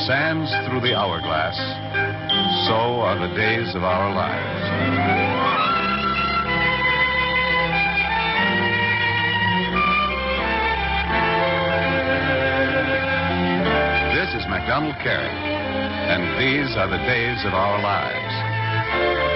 sands through the hourglass, so are the days of our lives. This is MacDonald Carey, and these are the days of our lives.